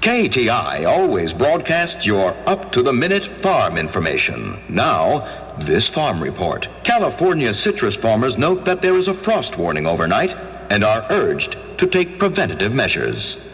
KTI always broadcasts your up-to-the-minute farm information. Now, this farm report. California citrus farmers note that there is a frost warning overnight and are urged to take preventative measures.